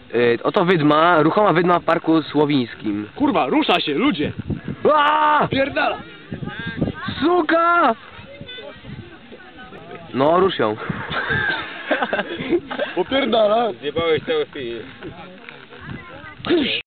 Oto wydma, ruchoma wydma w Parku Słowińskim. Kurwa, rusza się, ludzie! Aaaa! Pierdala! Suka! No, rusz ją. Popierdala! Zjebałeś cały film.